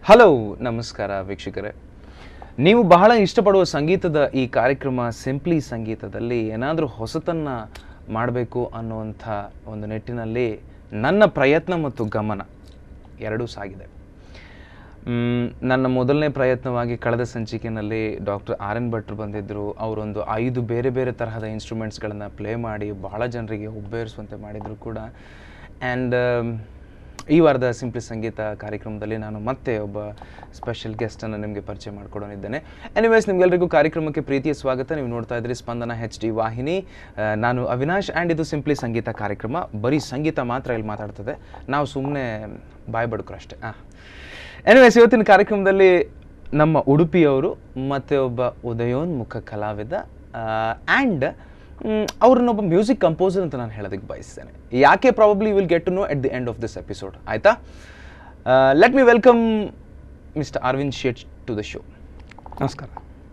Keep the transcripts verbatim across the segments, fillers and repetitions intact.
Hello ನಮಸ್ಕಾರ ವೀಕ್ಷಕರೇ, ನೀವು ಬಹಳ ಇಷ್ಟಪಡುವ ಸಂಗೀತದ ಈ ಕಾರ್ಯಕ್ರಮ ಸಿಂಪ್ಲಿ ಸಂಗೀತದಲ್ಲಿ ಏನಾದರೂ ಹೊಸತನ್ನು ಮಾಡಬೇಕು ಅನ್ನುವಂಥ ಒಂದು ನಿಟ್ಟಿನಲ್ಲಿ ನನ್ನ ಪ್ರಯತ್ನ ಮತ್ತು ಗಮನ ಎರಡೂ ಸಾಗಿದೆ. ನನ್ನ ಮೊದಲನೇ ಪ್ರಯತ್ನವಾಗಿ ಕಳೆದ ಸಂಚಿಕೆಯಲ್ಲಿ ಡಾಕ್ಟರ್ ಆರ್ ಎನ್ ಭಟ್ರು ಬಂದಿದ್ದರು. ಅವರೊಂದು ಐದು ಬೇರೆ ಬೇರೆ ತರಹದ ಇನ್ಸ್ಟ್ರೂಮೆಂಟ್ಸ್ಗಳನ್ನು ಪ್ಲೇ ಮಾಡಿ ಬಹಳ ಜನರಿಗೆ ಹುಬ್ಬೇರಿಸುವಂತೆ ಮಾಡಿದರು ಕೂಡ. ಆ್ಯಂಡ್ ಈ ವಾರದ ಸಿಂಪ್ಲಿ ಸಂಗೀತ ಕಾರ್ಯಕ್ರಮದಲ್ಲಿ ನಾನು ಮತ್ತೆ ಒಬ್ಬ ಸ್ಪೆಷಲ್ ಗೆಸ್ಟನ್ನು ನಿಮಗೆ ಪರಿಚಯ ಮಾಡಿಕೊಡೋನಿದ್ದೇನೆ. ಎನಿವೇಸ್, ನಿಮಗೆಲ್ಲರಿಗೂ ಕಾರ್ಯಕ್ರಮಕ್ಕೆ ಪ್ರೀತಿಯ ಸ್ವಾಗತ. ನೀವು ನೋಡ್ತಾ ಇದ್ರಿ ಸ್ಪಂದನ ಹೆಚ್ ಡಿ ವಾಹಿನಿ. ನಾನು ಅವಿನಾಶ್ ಆ್ಯಂಡ್ ಇದು ಸಿಂಪ್ಲಿ ಸಂಗೀತ ಕಾರ್ಯಕ್ರಮ. ಬರೀ ಸಂಗೀತ ಮಾತ್ರ ಇಲ್ಲಿ ಮಾತಾಡ್ತದೆ, ನಾವು ಸುಮ್ಮನೆ ಬಾಯ್ ಬಡ್ಕರು ಅಷ್ಟೇ. ಹಾಂ, ಎನಿವೇಸ್, ಇವತ್ತಿನ ಕಾರ್ಯಕ್ರಮದಲ್ಲಿ ನಮ್ಮ ಉಡುಪಿಯವರು ಮತ್ತು ಒಬ್ಬ ಉದಯೋನ್ಮುಖ ಕಲಾವಿದ ಆ್ಯಂಡ್ ಅವ್ರನ್ನೊಬ್ಬ ಮ್ಯೂಸಿಕ್ ಕಂಪೋಸರ್ ಅಂತ ನಾನು ಹೇಳೋದಕ್ಕೆ ಬಯಸ್ತೇನೆ. ಯಾಕೆ probably will get to know at the end of this episode. ಆಯಿತಾ? Let me welcome mister Aravind Shet to the show. ನಮಸ್ಕಾರ.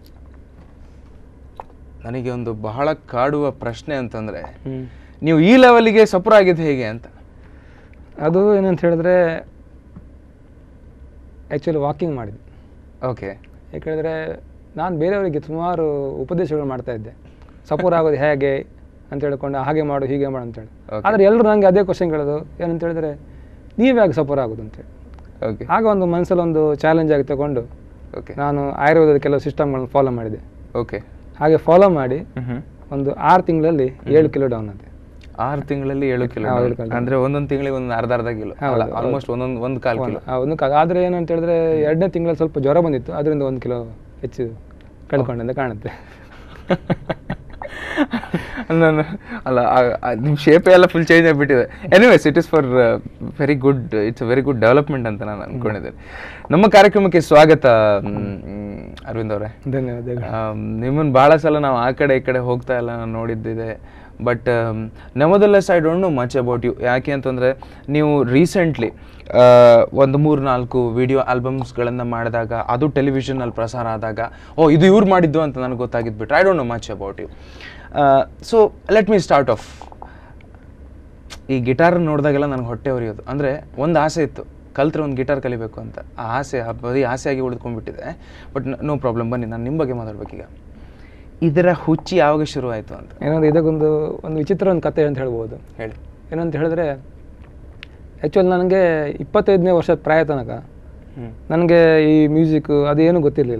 ನನಗೆ ಒಂದು ಬಹಳ ಕಾಡುವ ಪ್ರಶ್ನೆ ಅಂತಂದರೆ, ನೀವು ಈ ಲೆವೆಲಿಗೆ ಸಪೋರ್ ಆಗಿದ್ದು ಹೇಗೆ ಅಂತ. ಅದು ಏನಂತ ಹೇಳಿದ್ರೆ, ಆ್ಯಕ್ಚುಲಿ ವಾಕಿಂಗ್ ಮಾಡಿದೆ. ಓಕೆ. ಯಾಕೆಂದರೆ ನಾನು ಬೇರೆಯವರಿಗೆ ಸುಮಾರು ಉಪದೇಶಗಳು ಮಾಡ್ತಾ ಇದ್ದೆ, ಸಪೋರ್ ಆಗೋದು ಹೇಗೆ ಅಂತ ಹೇಳ್ಕೊಂಡು, ಹಾಗೆ ಮಾಡು ಹೀಗೆ ಮಾಡು ಅಂತೇಳಿ. ಆದರೆ ಎಲ್ಲರೂ ನನಗೆ ಅದೇ ಕ್ವಶನ್ ಕೇಳೋದು, ಏನಂತ ಹೇಳಿದ್ರೆ, ನೀವು ಹೇಗೆ ಸಪೋರ್ ಆಗೋದು ಅಂತೇಳಿ. ಓಕೆ. ಆಗ ಒಂದು ಮನಸ್ಸಲ್ಲಿ ಒಂದು ಚಾಲೆಂಜ್ ಆಗಿ ತಗೊಂಡು ಓಕೆ ನಾನು ಆಯುರ್ವೇದದ ಕೆಲವು ಸಿಸ್ಟಮ್ಗಳನ್ನು ಫಾಲೋ ಮಾಡಿದೆ. ಓಕೆ. ಹಾಗೆ ಫಾಲೋ ಮಾಡಿ ಒಂದು ಆರು ತಿಂಗಳಲ್ಲಿ ಏಳು ಕಿಲೋ ಡೌನ್ ಆದೆ. ಆರು ತಿಂಗಳಲ್ಲಿ ಏಳು ಕಿಲೋ ಅಂದರೆ ಒಂದೊಂದು ತಿಂಗಳಿಗೆ ಒಂದು ಅರ್ಧ ಅರ್ಧ ಕಿಲೋ, ಆಲ್ಮೋಸ್ಟ್ ಒಂದೊಂದು ಒಂದು ಕಾಲು ಕಿಲೋ. ಒಂದು ಕಾಲು. ಆದರೆ ಏನಂತ ಹೇಳಿದ್ರೆ, ಎರಡನೇ ತಿಂಗಳಲ್ಲಿ ಸ್ವಲ್ಪ ಜ್ವರ ಬಂದಿತ್ತು, ಅದರಿಂದ ಒಂದು ಕಿಲೋ ಹೆಚ್ಚು ಕಳ್ಕೊಂಡಂತ ಕಾಣುತ್ತೆ. ನಾನು ಅಲ್ಲ, ನಿಮ್ಮ ಶೇಪೇ ಎಲ್ಲ ಫುಲ್ ಚೇಂಜ್ ಆಗಿಬಿಟ್ಟಿದೆ. Anyways, it is for very good, it's a very good development ಅಂತ ನಾನು ಅಂದ್ಕೊಂಡಿದ್ದೇನೆ. ನಮ್ಮ ಕಾರ್ಯಕ್ರಮಕ್ಕೆ ಸ್ವಾಗತ ಅರವಿಂದ್ ಅವರೇ. ಧನ್ಯವಾದ. ನಿಮ್ಮನ್ನು ಭಾಳ ಸಲ ನಾವು ಆ ಕಡೆ ಈ ಕಡೆ ಹೋಗ್ತಾ ಎಲ್ಲ ನಾನು ನೋಡಿದ್ದಿದೆ. But nevertheless I don't know much about you. ಯಾಕೆ ಅಂತಂದರೆ, ನೀವು ರೀಸೆಂಟ್ಲಿ ಒಂದು ಮೂರು ನಾಲ್ಕು ವಿಡಿಯೋ ಆಲ್ಬಮ್ಸ್ಗಳನ್ನು ಮಾಡಿದಾಗ, ಅದು ಟೆಲಿವಿಷನಲ್ಲಿ ಪ್ರಸಾರ ಆದಾಗ, ಓ ಇದು ಇವ್ರು ಮಾಡಿದ್ದು ಅಂತ ನನಗೆ ಗೊತ್ತಾಗಿದ್ದು ಬಿಟ್ರೆ I don't know much about you. So let me start off. ಈ ಗಿಟಾರ್ ನೋಡಿದಾಗೆಲ್ಲ ನನಗೆ ಹೊಟ್ಟೆ ಉರಿಯೋದು. ಅಂದರೆ ಒಂದು ಆಸೆ ಇತ್ತು, ಕಲ್ತ್ರೆ ಒಂದು ಗಿಟಾರ್ ಕಲಿಬೇಕು ಅಂತ. ಆ ಆಸೆ ಬರೀ ಆಸೆಯಾಗಿ ಉಳಿದ್ಕೊಂಡ್ಬಿಟ್ಟಿದೆ. ಬಟ್ ನೋ ಪ್ರಾಬ್ಲಮ್, ಬನ್ನಿ ನಾನು ನಿಮ್ಮ ಬಗ್ಗೆ ಮಾತಾಡ್ಬೇಕೀಗ. ಇದರ ಹುಚ್ಚಿ ಯಾವಾಗ ಶುರು ಆಯಿತು ಅಂತ. ಏನಂದ್ರೆ, ಇದಕ್ಕೊಂದು ಒಂದು ವಿಚಿತ್ರ ಒಂದು ಕತೆ ಅಂತ ಹೇಳ್ಬೋದು. ಹೇಳಿ. ಏನಂತ ಹೇಳಿದ್ರೆ, ಆ್ಯಕ್ಚುಲಿ ನನಗೆ ಇಪ್ಪತ್ತೈದನೇ ವರ್ಷದ ಪ್ರಾಯ ತನಕ ನನಗೆ ಈ ಮ್ಯೂಸಿಕ್ ಅದೇನು ಗೊತ್ತಿರಲಿಲ್ಲ.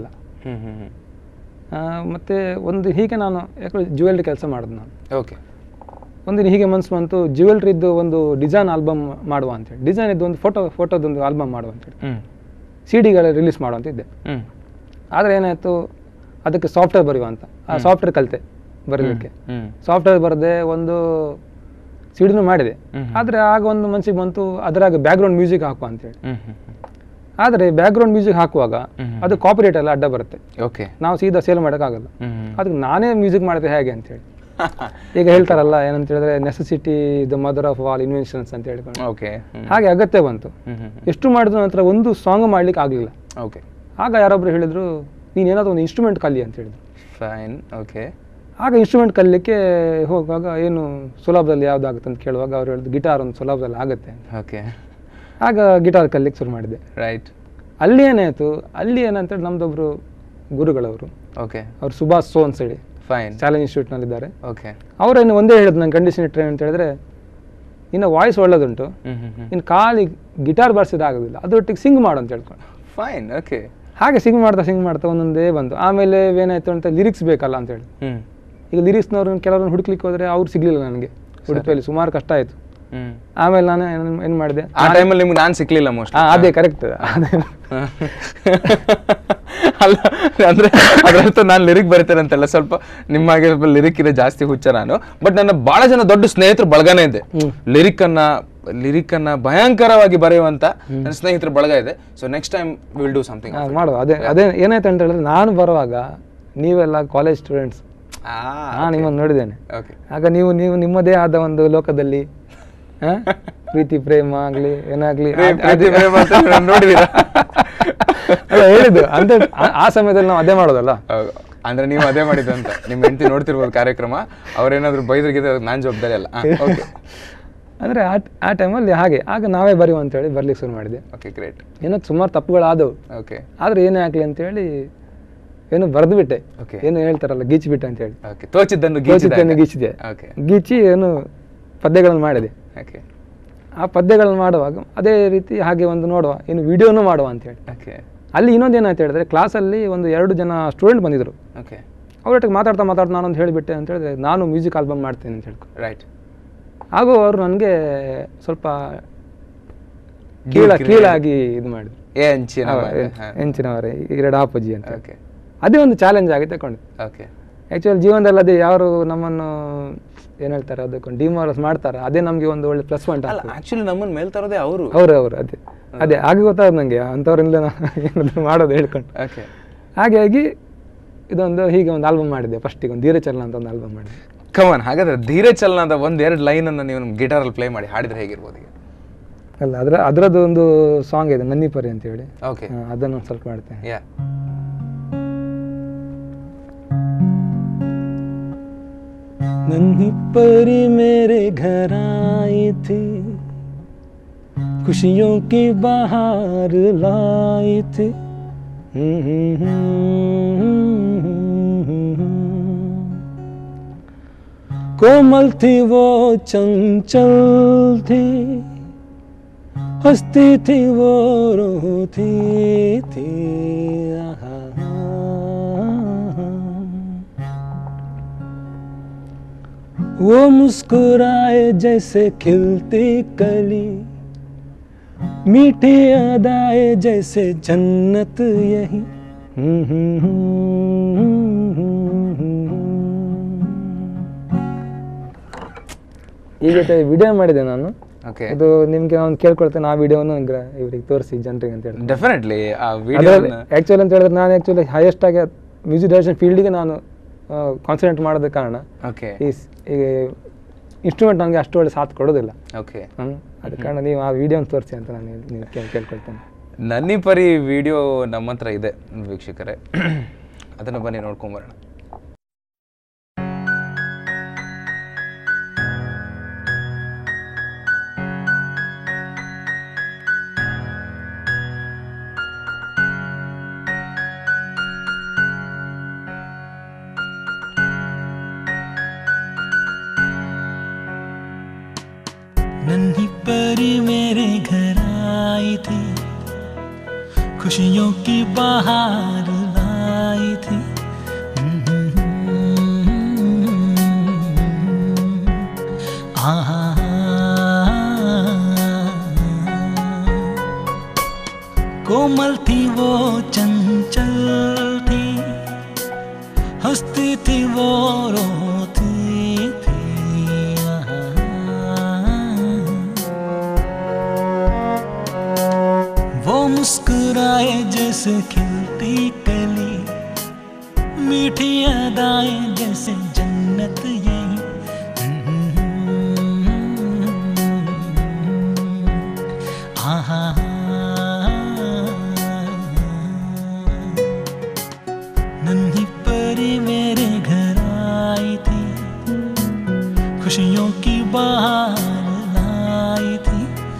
ಮತ್ತು ಒಂದು ಹೀಗೆ ನಾನು ಯಾಕಂದ್ರೆ ಜ್ಯುವೆಲ್ರಿ ಕೆಲಸ ಮಾಡಿದೆ ನಾನು. ಓಕೆ. ಒಂದಿನ ಹೀಗೆ ಮನ್ಸು ಬಂತು, ಜ್ಯುವೆಲ್ರಿದ್ದು ಒಂದು ಡಿಸೈನ್ ಆಲ್ಬಮ್ ಮಾಡುವ ಅಂತೇಳಿ, ಡಿಸೈನ್ ಇದ್ದು ಒಂದು ಫೋಟೋ ಫೋಟೋದೊಂದು ಆಲ್ಬಮ್ ಮಾಡುವ ಅಂತೇಳಿ ಸಿ ಡಿಗಳ ರಿಲೀಸ್ ಮಾಡುವ ಅಂತಿದ್ದೆ. ಆದರೆ ಏನಾಯಿತು, ಅದಕ್ಕೆ ಸಾಫ್ಟ್ವೇರ್ ಬರೆಯುವ ಅಂತ ಆ ಸಾಫ್ಟ್ವೇರ್ ಕಲಿತೆ ಬರೀಲಿಕ್ಕೆ. ಸಾಫ್ಟ್ವೇರ್ ಬರದೆ ಒಂದು ಸಿಡಿನೂ ಮಾಡಿದೆ. ಆದರೆ ಆಗ ಒಂದು ಮನಸ್ಸಿಗೆ ಬಂತು, ಅದರಾಗ ಬ್ಯಾಕ್ಗ್ರೌಂಡ್ ಮ್ಯೂಸಿಕ್ ಹಾಕುವ ಅಂತೇಳಿ. ಆದರೆ ಬ್ಯಾಕ್ಗ್ರೌಂಡ್ ಮ್ಯೂಸಿಕ್ ಹಾಕುವಾಗ ಅದು ಕಾಪಿರೈಟ್ ಎಲ್ಲ ಅಡ್ಡ ಬರುತ್ತೆ. ಓಕೆ. ನಾವು ಸೀದಾ ಸೇಲ್ ಮಾಡೋಕ್ಕಾಗಲ್ಲ. ಅದಕ್ಕೆ ನಾನೇ ಮ್ಯೂಸಿಕ್ ಮಾಡಿದೆ ಹೇಗೆ ಅಂತೇಳಿ. ಈಗ ಹೇಳ್ತಾರಲ್ಲ, ಏನಂತ ಹೇಳಿದ್ರೆ, necessity the mother of all inventions ಅಂತ ಹೇಳ್ಕೊಂಡು. ಓಕೆ. ಹಾಗೆ ಅಗತ್ಯ ಬಂತು. ಎಷ್ಟು ಮಾಡಿದ ನಂತರ ಒಂದು ಸಾಂಗ್ ಮಾಡ್ಲಿಕ್ಕೆ ಆಗಲಿಲ್ಲ. ಓಕೆ. ಆಗ ಯಾರೊಬ್ರು ಹೇಳಿದ್ರು, ನೀನು ಏನಾದರೂ ಒಂದು ಇನ್ಸ್ಟ್ರೂಮೆಂಟ್ ಕಲಿ ಅಂತ ಹೇಳಿದ್ರು. ಫೈನ್. ಓಕೆ. ಆಗ ಇನ್ಸ್ಟ್ರೂಮೆಂಟ್ ಕಲಿಲಿಕ್ಕೆ ಹೋಗುವಾಗ ಏನು ಸುಲಭದಲ್ಲಿ ಯಾವುದಾಗುತ್ತೆ ಅಂತ ಕೇಳುವಾಗ ಅವ್ರು ಹೇಳಿದ್ರು, ಗಿಟಾರ್ ಒಂದು ಸುಲಭದಲ್ಲಿ ಆಗುತ್ತೆ. ಓಕೆ. ಆಗ ಗಿಟಾರ್ ಕಲಿಲಿಕ್ಕೆ ಶುರು ಮಾಡಿದೆ. ರೈಟ್. ಅಲ್ಲಿ ಏನಾಯಿತು, ಅಲ್ಲಿ ಏನಂತೇಳಿ ನಮ್ಮದೊಬ್ಬರು ಗುರುಗಳವರು, ಓಕೆ, ಅವ್ರು ಸುಭಾಷ್ ಸೋ ಅಂತ ಹೇಳಿ ಫೈನ್ ಚಾಲೆಂಜ್ ಇನ್ಸ್ಟಿಟ್ಯೂಟ್ನಲ್ಲಿದ್ದಾರೆ. ಓಕೆ. ಅವರೇನು ಒಂದೇ ಹೇಳಿದ್ರು ನಂಗೆ, ಕಂಡೀಷನ್ ಟ್ರೈನ್ ಅಂತ ಹೇಳಿದ್ರೆ, ಇನ್ನು ವಾಯ್ಸ್ ಒಳ್ಳೇದುಂಟು, ಇನ್ನು ಖಾಲಿ ಗಿಟಾರ್ ಬಾರಿಸಿದ ಆಗೋದಿಲ್ಲ, ಅದರೊಟ್ಟಿಗೆ ಸಿಂಗ್ ಮಾಡು ಅಂತ ಹೇಳ್ಕೊಂಡು. ಫೈನ್. ಓಕೆ. ಹಾಗೆ ಸಿಂಗ್ ಮಾಡ್ತಾ ಸಿಂಗ್ ಮಾಡ್ತಾ ಒಂದೊಂದೇ ಬಂತು. ಆಮೇಲೆ ಏನಾಯ್ತು ಅಂತ, ಲಿರಿಕ್ಸ್ ಬೇಕಲ್ಲ ಅಂತೇಳಿ. ಈಗ ಲಿರಿಕ್ಸ್ನವ್ರನ್ನ ಕೆಲವ್ರನ್ನ ಹುಡುಕ್ಲಿಕ್ಕೆ ಹೋದರೆ ಅವ್ರು ಸಿಗ್ಲಿಲ್ಲ ನನಗೆ. ಉಡುಪಿಯಲ್ಲಿ ಸುಮಾರು ಕಷ್ಟ ಆಯಿತು. ಆಮೇಲೆ ನಾನು ಏನು ಮಾಡಿದೆ, ಆ ಟೈಮಲ್ಲಿ ನಿಮ್ಗೆ ನಾನು ಸಿಕ್ಲಿಲ್ಲ ಮೋಸ್ಟ್. ಅದೇ ಕರೆಕ್ಟ್. ಅಲ್ಲ ಅಂದ್ರೆ ಅದರರ್ಥ ನಾನು ಲಿರಿಕ್ ಬರೀತೇನೆ ಅಂತೆಲ್ಲ, ಸ್ವಲ್ಪ ನಿಮ್ಮಾಗೆ ಸ್ವಲ್ಪ ಲಿರಿಕ್ ಇದೆ ಜಾಸ್ತಿ ಹುಚ್ಚ ನಾನು. ಬಟ್ ನನ್ನ ಬಹಳ ಜನ ದೊಡ್ಡ ಸ್ನೇಹಿತರು ಬಳಗನೇ ಇದೆ, ಲಿರಿಕ್ ಅನ್ನ ಲಿರಿಕ್ ಅನ್ನ ಭಯಂಕರವಾಗಿ ಬರೆಯುವಂತ ನನ್ನ ಸ್ನೇಹಿತರ ಬಳಗ ಇದೆ. So next time will do something ಮಾಡುವ. ಅದೇ ಅದೇ ಏನಾಯ್ತು ಅಂತ ಹೇಳಿದ್ರೆ, ನಾನು ಬರುವಾಗ ನೀವೆಲ್ಲ ಕಾಲೇಜ್ ಸ್ಟೂಡೆಂಟ್ಸ್, ನಾನು ನಿಮ್ಮನ್ನು ನೋಡಿದ್ದೇನೆ. ಆಗ ನೀವು ನೀವು ನಿಮ್ಮದೇ ಆದ ಒಂದು ಲೋಕದಲ್ಲಿ ಪ್ರೀತಿ ಪ್ರೇಮ ಆಗ್ಲಿ ಏನಾಗ್ಲಿ ನೋಡಿದೀರಾ ಹೇಳಿದ್ದು ಅಂದ್ರೆ ಆ ಸಮಯದಲ್ಲಿ ನಾವು ಅದೇ ಮಾಡೋದಲ್ಲ. ಅಂದ್ರೆ ನೀವು ಅದೇ ಮಾಡಿದ್ದು ಅಂತ ನಿಮ್ಮ ಹೆಂಡತಿ ನೋಡ್ತಿರ್ಬೋದು ಕಾರ್ಯಕ್ರಮ. ಅವ್ರೇನಾದ್ರು ಬೈದ್ರಿಗಿದೆ, ನಾನ್ ಜವಾಬ್ದಾರಿ ಅಲ್ಲ. ಅಂದರೆ ಆ ಆ ಟೈಮಲ್ಲಿ ಹಾಗೆ ಆಗ ನಾವೇ ಬರೆಯುವ ಅಂತೇಳಿ ಬರ್ಲಿಕ್ಕೆ ಶುರು ಮಾಡಿದೆ. Okay, great. ಏನೋ ಸುಮಾರು ತಪ್ಪುಗಳಾದವು. ಓಕೆ. ಆದರೆ ಏನೇ ಆಗಲಿ ಅಂತೇಳಿ ಏನು ಬರೆದು ಬಿಟ್ಟೆ. ಓಕೆ. ಏನು ಹೇಳ್ತಾರಲ್ಲ ಗೀಚಿಬಿಟ್ಟೆ ಅಂತೇಳಿ. ಓಕೆ, ತೋಚಿದ್ದನ್ನು ತೋಚಿದ್ದನ್ನು ಗೀಚಿದೆ. ಓಕೆ. ಗೀಚಿ ಏನು ಪದ್ಯಗಳನ್ನು ಮಾಡಿದೆ. ಓಕೆ. ಆ ಪದ್ಯಗಳನ್ನು ಮಾಡುವಾಗ ಅದೇ ರೀತಿ ಹಾಗೆ ಒಂದು ನೋಡುವ ಇನ್ನು ವಿಡಿಯೋನೂ ಮಾಡುವ ಅಂತೇಳಿ. ಓಕೆ. ಅಲ್ಲಿ ಇನ್ನೊಂದು ಏನಾಯ್ತು ಹೇಳಿದ್ರೆ ಕ್ಲಾಸಲ್ಲಿ ಒಂದು ಎರಡು ಜನ ಸ್ಟೂಡೆಂಟ್ ಬಂದಿದ್ರು. ಓಕೆ. ಅವರೊಟ್ಟಿಗೆ ಮಾತಾಡ್ತಾ ಮಾತಾಡ್ತಾ ನಾನೊಂದು ಹೇಳಿಬಿಟ್ಟೆ ಅಂತ ಹೇಳಿದ್ರೆ ನಾನು ಮ್ಯೂಸಿಕ್ ಆಲ್ಬಮ್ ಮಾಡ್ತೇನೆ ಅಂತ ಹೇಳ್ಕೊ. ರೈಟ್. ಹಾಗೂ ಅವರು ನನಗೆ ಸ್ವಲ್ಪ ಕೀಳ ಕೀಳಾಗಿ ಇದು ಮಾಡಿದ್ರು. ಹೆಂಚಿನವರೇ ಎರಡು ಆಪೋಜಿ ಅಂತ. ಓಕೆ. ಅದೇ ಒಂದು ಚಾಲೆಂಜ್ ಆಗಿ ತಗೊಂಡು. ಓಕೆ. ಆ್ಯಕ್ಚುಲಿ ಜೀವನದಲ್ಲಿ ಅದೇ ಯಾರು ನಮ್ಮನ್ನು ಏನು ಹೇಳ್ತಾರೆ ಅದಕ್ಕೊಂದು ಡಿಮಾರಸ್ ಮಾಡ್ತಾರೆ ಅದೇ ನಮಗೆ ಒಂದು ಒಳ್ಳೆ ಪ್ಲಸ್ ಪಾಯಿಂಟ್. ಅಲ್ಲ, ಆಕ್ಚುಲಿ ನಮ್ಮನ್ನು ಮೇಲ್ತಾರೋದೇ ಅವರು ಅವರು ಅವರು ಅದೇ ಅದೇ ಆಗ ಗೊತ್ತಾದ ನನಗೆ ಅಂಥವ್ರಿಂದ ಏನಾದರೂ ಮಾಡೋದು ಹೇಳ್ಕೊಂಡು. ಓಕೆ. ಹಾಗಾಗಿ ಇದೊಂದು ಹೀಗೆ ಒಂದು ಆಲ್ಬಮ್ ಮಾಡಿದೆ. ಫಸ್ಟಿಗೆ ಒಂದು ಧೀರಚಲನ ಅಂತ ಒಂದು ಆಲ್ಬಮ್ ಮಾಡಿದೆ. ಕಮನ್. ಹಾಗಾದ್ರೆ ಧೀರಚಲನದ ಒಂದೆರಡು ಲೈನನ್ನು ನೀವು ನಮ್ಮ ಗಿಟಾರಲ್ಲಿ ಪ್ಲೇ ಮಾಡಿ ಹಾಡಿದ್ರೆ ಹೇಗಿರ್ಬೋದು ಈಗ? ಅಲ್ಲ, ಅದರ ಅದರದ್ದು ಒಂದು ಸಾಂಗ್ ಇದೆ ನನ್ನಿಪರಿ ಅಂತ ಹೇಳಿ. ಓಕೆ. ಅದನ್ನು ಒಂದು ಸ್ವಲ್ಪ ಮಾಡ್ತೇನೆ. ಯಾ. नन्ही परी मेरे घर आई थी, खुशियों की बहार लाई थी, कोमल थी वो चंचल थी, हंसती थी वो रोती थी, वो मुस्कुराए जैसे खिलती कली, मीठी अदाए जैसे जन्नत यही. ಈ ಜೊತೆ ವಿಡಿಯೋ ಮಾಡಿದೆ ನಾನು. ಓಕೆ. ಅದು ನಿಮ್ಗೆ ನಾನು ಕೇಳ್ಕೊಳ್ತೇನೆ ಆ ವಿಡಿಯೋನು ಇವ್ರಿಗೆ ತೋರಿಸಿ ಜನರಿಗೆ ಅಂತ ಹೇಳಿ. ಡೆಫಿನೆಟ್ಲಿ ಆ ವಿಡಿಯೋ ಆ್ಯಕ್ಚುಲಿ ಅಂತ ಹೇಳಿದ್ರೆ ನಾನು ಆ್ಯಕ್ಚುಲಿ ಹೈಯೆಸ್ಟ್ ಆಗಿ ಮ್ಯೂಸಿಕ್ ಡೈರೆಕ್ಷನ್ ಫೀಲ್ಡಿಗೆ ನಾನು ಕಾನ್ಸಂಟ್ರೇಟ್ ಮಾಡೋದ ಕಾರಣ ಓಕೆ ಈ ಇನ್ಸ್ಟ್ರೂಮೆಂಟ್ ನನಗೆ ಅಷ್ಟು ಒಳ್ಳೆ ಸಾಥ್ ಕೊಡೋದಿಲ್ಲ. ಓಕೆ. ಅದ ಕಾರಣ ನೀವು ಆ ವಿಡಿಯೋನ ತೋರಿಸಿ ಅಂತ ನಾನು ನೀವು ಕೇಳ್ಕೊಳ್ತೇನೆ. ನನ್ನಿಪರಿ ವಿಡಿಯೋ ನಮ್ಮ ಹತ್ರ ಇದೆ ವೀಕ್ಷಕರೇ, ಅದನ್ನು ಬನ್ನಿ ನೋಡ್ಕೊಂಬರೋಣ. नन्ही परी मेरे घर आई थी, खुशियों की बहार लाई थी, आहा कोमल थी वो चंचल थी, हंसती थी वो रोती थी, मुस्कुराए जैसे खिलती कली, मीठी अदाएं जैसे जन्नत यही, आहा नन्ही परी मेरे घर आई थी, खुशियों की बहार लाई थी,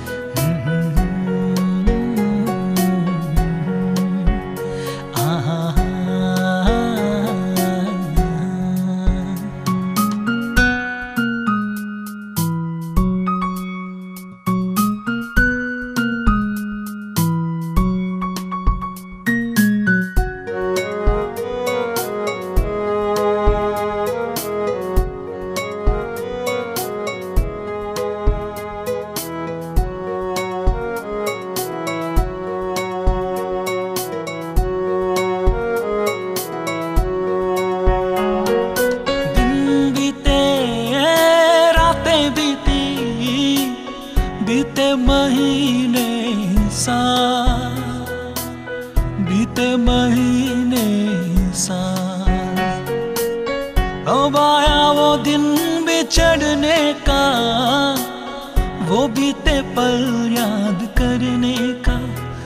महीने साल बीते महीने साल, अब आया वो दिन बिछड़ने का, वो बीते पल याद करने का,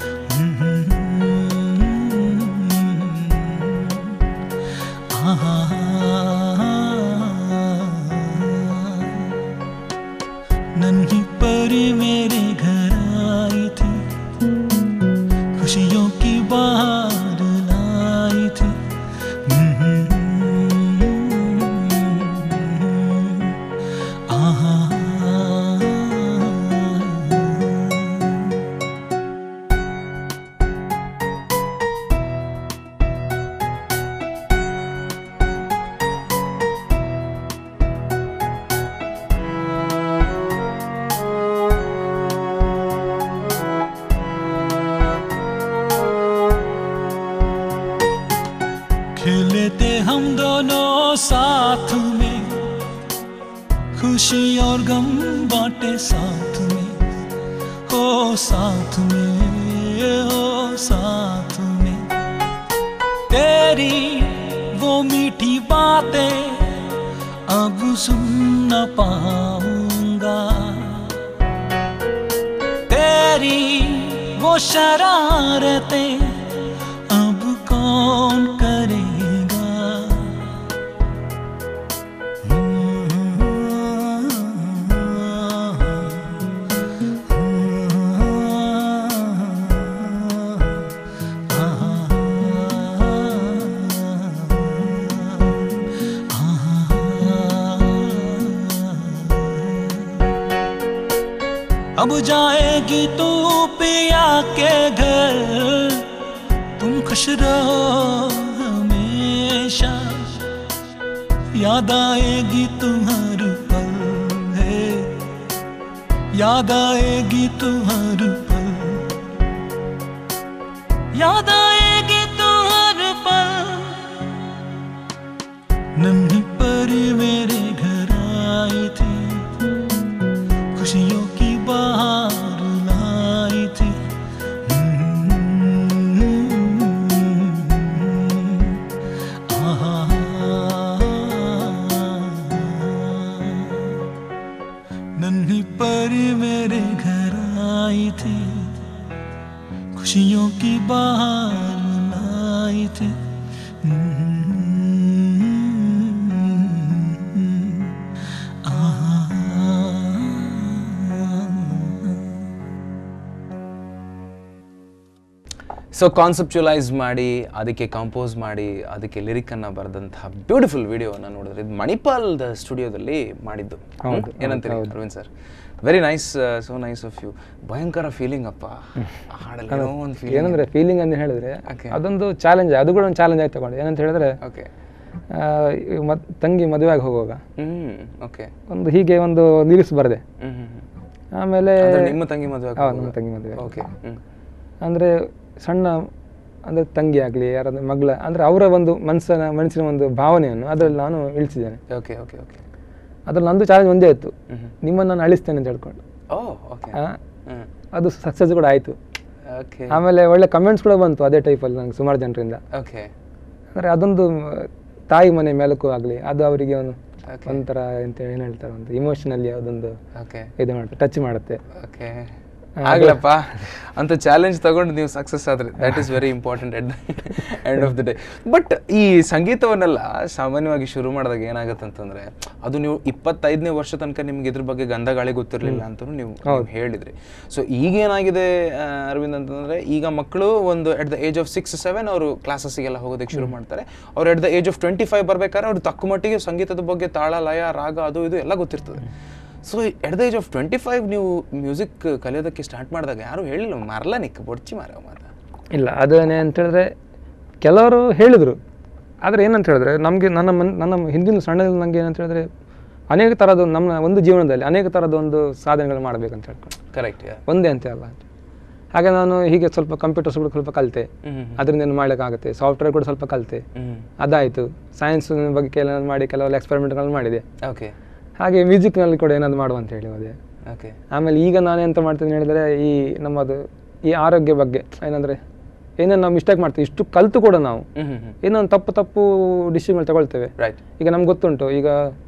आहा नन्ही खुशी और गम बांटे साथ में, हो साथ में, हो साथ में। तेरी वो मीठी बातें अब सुन न पाऊंगा, तेरी वो शरारतें अब कौन करेगा। अब जाएगी तू पिया के घर, तुम खुश रहो हमेशा, याद आएगी तुम्हार पल है, याद आएगी तुम्हार पल, याद आएगी तुम्हार पल। नन्ही परी मेरे घर आई थी, खुशियों की बाहर लाई थी। आहा, नन्ही परी मेरे घर आई थी, खुशियों की बाहर लाई थी। ಸೊ ಕಾನ್ಸೆಪ್ಚುಲೈಸ್ ಮಾಡಿ ಅದಕ್ಕೆ ಕಂಪೋಸ್ ಮಾಡಿ ಅದಕ್ಕೆ ಲಿರಿಕನ್ನು ಬರೆದಂತಹ ಬ್ಯೂಟಿಫುಲ್ ವಿಡಿಯೋನ ನೋಡಿದ್ರೆ ಇದು ಮಣಿಪಾಲ್ ಸ್ಟುಡಿಯೋದಲ್ಲಿ ಮಾಡಿದ್ದು. ಏನಂತೀರಿ Aravind sir? Very nice, so nice of you. ಭಯಂಕರ ಫೀಲಿಂಗ್ ಅಪ್ಪ ಹಾಡಲ್ಲಿ ಒಂದು ಫೀಲಿಂಗ್. ಏನಂದ್ರೆ ಫೀಲಿಂಗ್ ಅಂತ ಹೇಳಿದ್ರೆ ಅದೊಂದು ಚಾಲೆಂಜ್, ಅದು ಕೂಡ ಒಂದು ಚಾಲೆಂಜ್ ಆಗಿ ತಗೊಂಡು. ಏನಂತ ಹೇಳಿದ್ರೆ ಓಕೆ ತಂಗಿ ಮದುವೆಯಾಗಿ ಹೋಗುವಾಗ ಹ್ಮ್ ಓಕೆ ಒಂದು ಹೀಗೆ ಒಂದು ಲಿರಿಕ್ಸ್ ಬರದೆ, ಆಮೇಲೆ ನಿಮ್ಮ ತಂಗಿ ಮದುವೆ ನಮ್ಮ ತಂಗಿ ಮದುವೆ ಓಕೆ ಅಂದರೆ ಸಣ್ಣ ಅಂದರೆ ತಂಗಿ ಆಗಲಿ ಯಾರಾದ್ರೂ ಮಗಳ ಅಂದರೆ ಅವರ ಒಂದು ಮನಸ್ಸನ ಮನಸ್ಸಿನ ಒಂದು ಭಾವನೆಯನ್ನು ಅದರಲ್ಲಿ ನಾನು ಇಳಿಸಿದ್ದೇನೆ. ಓಕೆ ಓಕೆ ಓಕೆ ಅದ್ರಲ್ಲಿ ನಂದು ಚಾಲೆಂಜ್ ಒಂದೇ ಇತ್ತು, ನಿಮ್ಮನ್ನು ನಾನು ಅಳಿಸ್ತೇನೆ ಅಂತ ಹೇಳ್ಕೊಂಡು. ಅದು ಸಕ್ಸಸ್ ಕೂಡ ಆಯಿತು. ಆಮೇಲೆ ಒಳ್ಳೆ ಕಮೆಂಟ್ಸ್ ಕೂಡ ಬಂತು ಅದೇ ಟೈಪಲ್ಲಿ ನಂಗೆ ಸುಮಾರು ಜನರಿಂದ. ಓಕೆ ಅಂದರೆ ಅದೊಂದು ತಾಯಿ ಮನೆ ಮೇಲಕ್ಕೂ ಆಗಲಿ ಅದು ಅವರಿಗೆ ಒಂದು ಒಂಥರ ಎಂತ ಏನು ಹೇಳ್ತಾರೆ, ಒಂದು ಇಮೋಷನಲಿ ಅದೊಂದು ಇದು ಮಾಡುತ್ತೆ, ಟಚ್ ಮಾಡುತ್ತೆ. ಓಕೆ ಆಗ್ಲಪ್ಪ ಅಂತ ಚಾಲೆಂಜ್ ತಗೊಂಡು ನೀವು ಸಕ್ಸಸ್ ಆದ್ರೆ that is very important at the end of the day. But ಈ ಸಂಗೀತವನ್ನೆಲ್ಲ ಸಾಮಾನ್ಯವಾಗಿ ಶುರು ಮಾಡಿದಾಗ ಏನಾಗುತ್ತೆ ಅಂತಂದ್ರೆ ಅದು ನೀವು ಇಪ್ಪತ್ತೈದನೇ ವರ್ಷ ತನಕ ನಿಮ್ಗೆ ಇದ್ರ ಬಗ್ಗೆ ಗಂಧ ಗಾಳಿ ಗೊತ್ತಿರಲಿಲ್ಲ ಅಂತ ನೀವು ಹೇಳಿದ್ರಿ. ಸೊ ಈಗೇನಾಗಿದೆ ಅರವಿಂದ್ ಅಂತಂದ್ರೆ ಈಗ ಮಕ್ಕಳು ಒಂದು at the age of six seven ಅವರು ಕ್ಲಾಸಸ್ಗೆಲ್ಲ ಹೋಗೋದಕ್ಕೆ ಶುರು ಮಾಡ್ತಾರೆ. ಅವ್ರು at the age of twenty five ಬರ್ಬೇಕಾದ್ರೆ ಅವ್ರು ತಕ್ಕ ಮಟ್ಟಿಗೆ ಸಂಗೀತದ ಬಗ್ಗೆ ತಾಳ ಲಯ ರಾಗ ಅದು ಇದು ಎಲ್ಲ ಗೊತ್ತಿರ್ತದೆ. So at the age of twenty five ನೀವು ಮ್ಯೂಸಿಕ್ ಕಲಿಯೋದಕ್ಕೆ ಸ್ಟಾರ್ಟ್ ಮಾಡಿದಾಗ ಯಾರು ಹೇಳಿಲ್ಲ ಮರಲ್ಲ ನಿಕ್ ಬೊಡ್ಚಿ ಮಾರ ಮಾತ ಇಲ್ಲ. ಅದೇನೆ ಅಂತ ಹೇಳಿದ್ರೆ ಕೆಲವರು ಹೇಳಿದರು, ಆದರೆ ಏನಂತ ಹೇಳಿದ್ರೆ ನಮಗೆ ನನ್ನ ಮನ್ ನನ್ನ ಹಿಂದಿನ ಸಣ್ಣದಲ್ಲಿ ನನಗೆ ಏನಂತ ಹೇಳಿದ್ರೆ ಅನೇಕ ಥರದ ನಮ್ಮ ಒಂದು ಜೀವನದಲ್ಲಿ ಅನೇಕ ಥರದ ಒಂದು ಸಾಧನೆಗಳು ಮಾಡಬೇಕಂತ ಹೇಳ್ಕೊಂಡು. ಕರೆಕ್ಟ್, ಒಂದೇ ಅಂತ ಅಲ್ಲ. ಹಾಗೆ ನಾನು ಹೀಗೆ ಸ್ವಲ್ಪ ಕಂಪ್ಯೂಟರ್ಸ್ ಕೂಡ ಸ್ವಲ್ಪ ಕಲಿತೆ, ಅದರಿಂದ ಏನು ಮಾಡ್ಲಿಕ್ಕಾಗುತ್ತೆ. ಸಾಫ್ಟ್ವೇರ್ ಕೂಡ ಸ್ವಲ್ಪ ಕಲಿತೆ, ಅದಾಯಿತು. ಸೈನ್ಸ್ ಬಗ್ಗೆ ಕೆಲವು ಮಾಡಿ ಕೆಲವೆಲ್ಲ ಎಕ್ಸ್ಪೆರಿಮೆಂಟ್ಗಳು ಮಾಡಿದೆ. ಓಕೆ. ಹಾಗೆ ಮ್ಯೂಸಿಕ್ನಲ್ಲಿ ಕೂಡ ಏನಾದ್ರು ಮಾಡುವ ಅಂತ ಹೇಳಿ ಹೋದೆ. ಓಕೆ. ಆಮೇಲೆ ಈಗ ನಾನು ಎಂತ ಮಾಡ್ತೀನಿ ಹೇಳಿದರೆ ಈ ನಮ್ಮದು ಈ ಆರೋಗ್ಯ ಬಗ್ಗೆ ಏನಂದರೆ ಏನೇನು ನಾವು ಮಿಸ್ಟೇಕ್ ಮಾಡ್ತೀವಿ, ಇಷ್ಟು ಕಲಿತು ಕೂಡ ನಾವು ಏನೊಂದು ತಪ್ಪು ತಪ್ಪು ಡಿಸಿಷನ್ಗಳು ತಗೊಳ್ತೇವೆ. ಈಗ ನಮ್ಗೆ ಗೊತ್ತುಂಟು, ಈಗ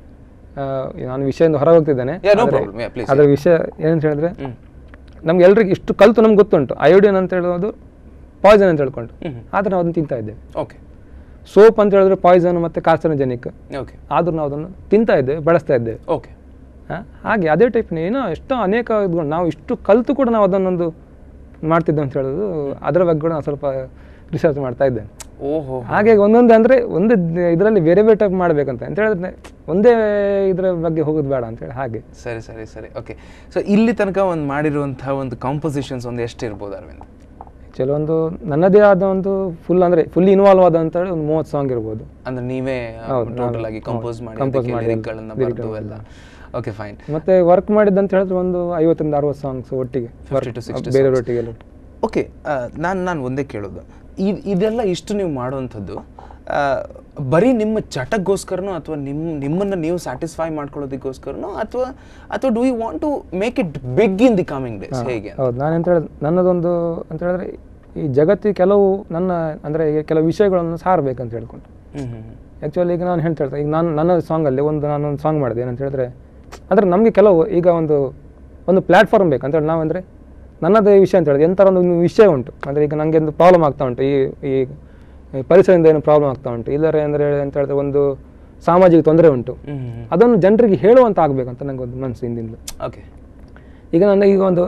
ನಾನು ವಿಷಯದಿಂದ ಹೊರ ಹೋಗ್ತಿದ್ದೇನೆ, ಅದರ ವಿಷಯ ಏನಂತ ಹೇಳಿದ್ರೆ ನಮ್ಗೆ ಎಲ್ರಿಗೂ ಇಷ್ಟು ಕಲಿತು ನಮ್ಗೆ ಗೊತ್ತುಂಟು ಅಯೋಡಿನ್ ಅಂತ ಹೇಳೋದು ಪಾಯ್ಸನ್ ಅಂತ ಹೇಳ್ಕೊಂಡು, ಆದರೆ ನಾವು ಅದನ್ನು ತಿಂತಾ ಇದ್ದೇವೆ. ಓಕೆ. ಸೋಪ್ ಅಂತ ಹೇಳಿದ್ರೆ ಪಾಯ್ಸನ್ ಮತ್ತು ಕಾರ್ಸನೋಜೆನಿಕ್, ಓಕೆ, ಆದರೂ ನಾವು ಅದನ್ನು ತಿಂತಾ ಇದ್ದೇವೆ, ಬಳಸ್ತಾ ಇದ್ದೇವೆ. ಓಕೆ. ಹಾಗೆ ಅದೇ ಟೈಪ್ನ ಏನೋ ಎಷ್ಟೋ ಅನೇಕ ಇದ್ಕೊಂಡು ನಾವು ಇಷ್ಟು ಕಲಿತು ಕೂಡ ನಾವು ಅದನ್ನೊಂದು ಮಾಡ್ತಿದ್ದೆ ಅಂತ ಹೇಳೋದು, ಅದರ ಬಗ್ಗೆ ಕೂಡ ನಾನು ಸ್ವಲ್ಪ ರಿಸರ್ಚ್ ಮಾಡ್ತಾ ಇದ್ದೇನೆ. ಓಹೋ. ಹಾಗೆ ಒಂದೊಂದು ಅಂದರೆ ಒಂದು ಇದರಲ್ಲಿ ಬೇರೆ ಬೇರೆ ಟೈಪ್ ಮಾಡಬೇಕಂತ ಅಂತ ಹೇಳಿದ್ರೆ ಒಂದೇ ಇದರ ಬಗ್ಗೆ ಹೋಗೋದು ಬೇಡ ಅಂತೇಳಿ ಹಾಗೆ. ಸರಿ ಸರಿ ಸರಿ ಓಕೆ. ಸೊ ಇಲ್ಲಿ ತನಕ ಒಂದು ಮಾಡಿರುವಂತಹ ಒಂದು ಕಾಂಪೋಸಿಷನ್ಸ್ ಒಂದು ಎಷ್ಟು ಇರ್ಬೋದು ಅರವಿಂದ್? ಕೆಲವೊಂದು ನನ್ನದೇ ಆದ ಒಂದು ಫುಲ್ ಅಂದರೆ ಫುಲ್ ಇನ್ವಾಲ್ವ್ ಆದ ಅಂತ ಹೇಳಿ ಒಂದು ಮೂವತ್ತು ಸಾಂಗ್ ಇರ್ಬೋದು. ಅಂದ್ರೆ ನೀವೇ ಟೋಟಲ್ ಆಗಿ ಕಂಪೋಸ್ ಮಾಡಿ ಲಿರಿಕ್ಗಳನ್ನ ಬರೆದು ಎಲ್ಲ. Okay, fine. ಮತ್ತೆ ವರ್ಕ್ ಮಾಡಿದ್ದಂತ ಹೇಳಿದ್ರೆ ಒಂದು ಐವತ್ತರಿಂದ ಅರವತ್ತು ಸಾಂಗ್ಸ್ ಒಟ್ಟಿಗೆ ಬೇರೆ ಒಟ್ಟಿಗೆ. ಓಕೆ, ನಾನು ನಾನು ಒಂದೇ ಕೇಳೋದು, ಇದು ಇದೆಲ್ಲ ಇಷ್ಟು ನೀವು ಮಾಡುವಂಥದ್ದು ಬರೀ ನಿಮ್ಮ ಚಟಕ್ಕೋಸ್ಕರನೋ ಅಥವಾ ನಿಮ್ಮ ನಿಮ್ಮನ್ನು ನೀವು ಸ್ಯಾಟಿಸ್ಫೈ ಮಾಡ್ಕೊಳ್ಳೋದಕ್ಕೋಸ್ಕರನೋ ಅಥವಾ ಅಥವಾ do you want to make it big in the coming days ಹೇಗೆ? ಹೌದು, ನಾನು ಎಂತ ಹೇಳಿದ್ರೆ ನನ್ನದೊಂದು ಅಂತ ಹೇಳಿದ್ರೆ ಈ ಜಗತ್ತಿಗೆ ಕೆಲವು ನನ್ನ ಅಂದರೆ ಕೆಲವು ವಿಷಯಗಳನ್ನು ಸಾರಬೇಕಂತ ಹೇಳ್ಕೊಂಡು. ಆ್ಯಕ್ಚುಲಿ ಈಗ ನಾನು ಹೇಳ್ತಾ ಇರ್ತೀನಿ, ಈಗ ನಾನು ನನ್ನ ಸಾಂಗಲ್ಲಿ ಒಂದು ನಾನೊಂದು ಸಾಂಗ್ ಮಾಡಿದೆ ಏನಂತ ಹೇಳಿದ್ರೆ, ಅಂದರೆ ನಮಗೆ ಕೆಲವು ಈಗ ಒಂದು ಒಂದು ಪ್ಲ್ಯಾಟ್ಫಾರ್ಮ್ ಬೇಕು ಅಂತ ಹೇಳಿ ನಾವಂದರೆ ನನ್ನದೇ ವಿಷಯ ಅಂತ ಹೇಳಿದ್ರೆ ಎಂಥರ ಒಂದು ವಿಷಯ ಉಂಟು ಅಂದರೆ ಈಗ ನನಗೆ ಒಂದು ಪ್ರಾಬ್ಲಮ್ ಆಗ್ತಾ ಉಂಟು, ಈ ಈ ಪರಿಸರದಿಂದ ಏನು ಪ್ರಾಬ್ಲಮ್ ಆಗ್ತಾ ಉಂಟು, ಇಲ್ಲರೆ ಅಂದರೆ ಅಂತ ಹೇಳಿದ್ರೆ ಒಂದು ಸಾಮಾಜಿಕ ತೊಂದರೆ ಉಂಟು, ಅದನ್ನು ಜನರಿಗೆ ಹೇಳುವಂತ ಆಗಬೇಕಂತ ನನಗೆ ಒಂದು ಮನಸ್ಸು ಹಿಂದಿಂದಲೂ. ಓಕೆ, ಈಗ ನಾನು ಈಗ ಒಂದು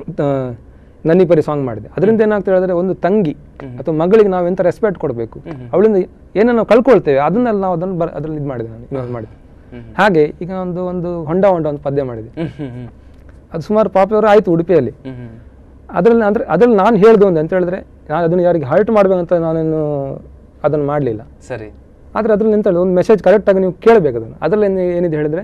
ನನ್ನಿ ಪರಿ ಸಾಂಗ್ ಮಾಡಿದೆ, ಅದರಿಂದ ಏನಾಗ್ತಾ ಹೇಳಿದ್ರೆ ಒಂದು ತಂಗಿ ಅಥವಾ ಮಗಳಿಗೆ ನಾವು ಎಂಥ ರೆಸ್ಪೆಕ್ಟ್ ಕೊಡಬೇಕು, ಅವಳಿಂದ ಏನನ್ನು ನಾವು ಕಳ್ಕೊಳ್ತೇವೆ ಅದನ್ನೆಲ್ಲ ನಾವು ಅದನ್ನು ಬ ಅದ್ರಲ್ಲಿ ಇದು ಮಾಡಿದೆ, ನಾನು ಇನ್ವಾಲ್ವ್ ಮಾಡಿದೆ. ಹಾಗೆ ಈಗ ಒಂದು ಒಂದು ಹೊಂಡ ಹೊಂಡ ಒಂದು ಪದ್ಯ ಮಾಡಿದೆ, ಅದು ಸುಮಾರು ಪಾಪ್ಯುಲರ್ ಆಯಿತು ಉಡುಪಿಯಲ್ಲಿ. ಅದರಲ್ಲಿ ಅಂದರೆ ಅದ್ರಲ್ಲಿ ನಾನು ಹೇಳಿದೆ ಒಂದು ಅಂತ ಹೇಳಿದ್ರೆ, ನಾನು ಅದನ್ನು ಯಾರಿಗೆ ಹರ್ಟ್ ಮಾಡಬೇಕಂತ ನಾನೇನು ಅದನ್ನು ಮಾಡಲಿಲ್ಲ. ಸರಿ, ಆದರೆ ಅದ್ರಲ್ಲಿ ಎಂತ ಹೇಳಿ ಒಂದು ಮೆಸೇಜ್ ಕರೆಕ್ಟಾಗಿ ನೀವು ಕೇಳಬೇಕು ಅದನ್ನು. ಅದರಲ್ಲಿ ಏನಿದೆ ಹೇಳಿದ್ರೆ,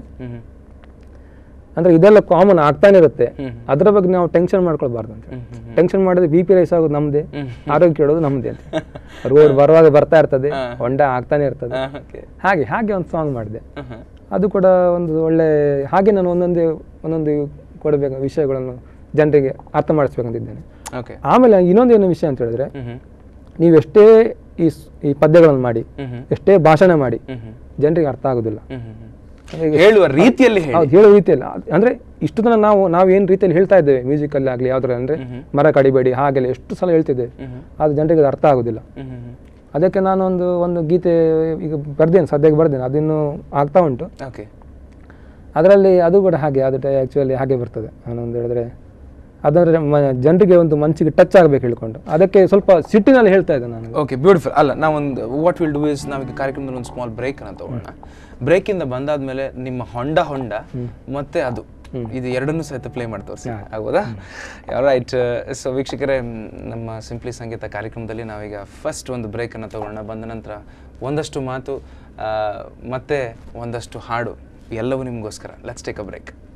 ಅಂದರೆ ಇದೆಲ್ಲ ಕಾಮನ್ ಆಗ್ತಾನೆ ಇರುತ್ತೆ, ಅದರ ಬಗ್ಗೆ ನಾವು ಟೆನ್ಷನ್ ಮಾಡ್ಕೊಳ್ಬಾರ್ದು ಅಂತ. ಟೆನ್ಷನ್ ಮಾಡಿದ್ರೆ ಬಿ ಪಿ ರೈಸ್ ಆಗೋದು ನಮ್ಮದೇ, ಆರೋಗ್ಯ ಕೇಳೋದು ನಮ್ಮದೇ ಅಂತ. ರೋಡ್ ಬರುವಾಗ ಬರ್ತಾ ಇರ್ತದೆ, ಹೊಂಡ ಆಗ್ತಾನೆ ಇರ್ತದೆ. ಹಾಗೆ ಹಾಗೆ ಒಂದು ಸಾಂಗ್ ಮಾಡಿದೆ, ಅದು ಕೂಡ ಒಂದು ಒಳ್ಳೆ. ಹಾಗೆ ನಾನು ಒಂದೊಂದೇ ಒಂದೊಂದು ಕೊಡಬೇಕು ವಿಷಯಗಳನ್ನು ಜನರಿಗೆ ಅರ್ಥ ಮಾಡಿಸ್ಬೇಕಂತಿದ್ದೇನೆ. ಆಮೇಲೆ ಇನ್ನೊಂದು ಏನು ವಿಷಯ ಅಂತ ಹೇಳಿದ್ರೆ, ನೀವು ಎಷ್ಟೇ ಈ ಈ ಪದ್ಯಗಳನ್ನು ಮಾಡಿ, ಎಷ್ಟೇ ಭಾಷಣ ಮಾಡಿ, ಜನರಿಗೆ ಅರ್ಥ ಆಗೋದಿಲ್ಲ. ಹೇಳುವ ರೀತಿಯಲ್ಲಿ ಹೌದು, ಹೇಳುವ ರೀತಿಯಲ್ಲಿ ಅಂದ್ರೆ ಇಷ್ಟು ದಿನ ನಾವು ನಾವು ಏನ್ ರೀತಿಯಲ್ಲಿ ಹೇಳ್ತಾ ಇದ್ದೇವೆ ಮ್ಯೂಸಿಕಲ್ಲಿ ಆಗಲಿ ಯಾವ್ದ್ರ ಅಂದ್ರೆ ಮರ ಕಡಿಬೇಡಿ ಹಾಗೆಲ್ಲ ಎಷ್ಟು ಸಲ ಹೇಳ್ತಿದ್ದೇವೆ, ಅದು ಜನರಿಗೆ ಅರ್ಥ ಆಗೋದಿಲ್ಲ. ಅದಕ್ಕೆ ನಾನು ಒಂದು ಒಂದು ಗೀತೆ ಈಗ ಬರ್ದೇನೆ, ಸದ್ಯಕ್ಕೆ ಬರ್ದೇನೆ, ಅದಿನ್ನು ಆಗ್ತಾ ಉಂಟು. ಅದರಲ್ಲಿ ಅದು ಕೂಡ ಹಾಗೆ, ಅದು ಆ್ಯಕ್ಚುಲಿ ಹಾಗೆ ಬರ್ತದೆ. ನಾನು ಒಂದು ಹೇಳಿದ್ರೆ ಅದಂದ್ರೆ ಜನರಿಗೆ ಒಂದು ಮನಸ್ಸಿಗೆ ಟಚ್ ಆಗಬೇಕು ಹೇಳ್ಕೊಂಡು, ಅದಕ್ಕೆ ಸ್ವಲ್ಪ ಸಿಟ್ಟಿನಲ್ಲಿ ಹೇಳ್ತಾ ಇದ್ದೆ ನಾನು. Okay, beautiful. ಅಲ್ಲ, ನಾವೊಂದು ವಾಟ್ ವಿಲ್ ಡೂ ಇಸ್ ನಾವೀಗ ಕಾರ್ಯಕ್ರಮದಲ್ಲಿ ಒಂದು ಸ್ಮಾಲ್ ಬ್ರೇಕ್ ಅನ್ನ ತಗೋಣ. ಬ್ರೇಕಿಂದ ಬಂದಾದ್ಮೇಲೆ ನಿಮ್ಮ ಹೊಂಡ ಹೊಂಡ ಮತ್ತೆ ಅದು ಇದು ಎರಡನ್ನೂ ಸಹಿತ ಪ್ಲೇ ಮಾಡಿ ತೋರಿಸಿ ಆಗ್ಬೋದಾ? ರೈಟ್. ಸೊ ವೀಕ್ಷಕರೇ, ನಮ್ಮ ಸಿಂಪ್ಲಿ ಸಂಗೀತ ಕಾರ್ಯಕ್ರಮದಲ್ಲಿ ನಾವೀಗ ಫಸ್ಟ್ ಒಂದು ಬ್ರೇಕ್ ಅನ್ನು ತಗೋಣ. ಬಂದ ನಂತರ ಒಂದಷ್ಟು ಮಾತು ಮತ್ತೆ ಒಂದಷ್ಟು ಹಾಡು ಎಲ್ಲವೂ ನಿಮಗೋಸ್ಕರ. Let's take a break.